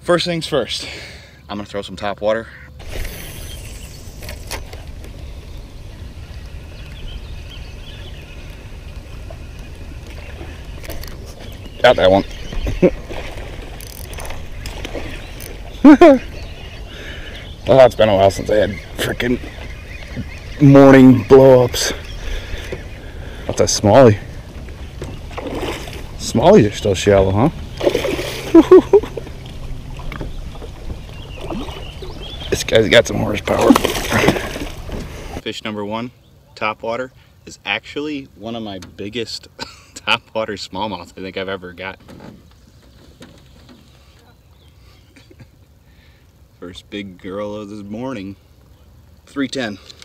First things first, I'm gonna throw some top water. Got that one. Oh, it's been a while since I had freaking morning blow-ups. What's that smallie? Smallies are still shallow, huh? This guy's got some horsepower. Fish number one, top water, is actually one of my biggest top water smallmouth I think I've ever got. First big girl of this morning. 310.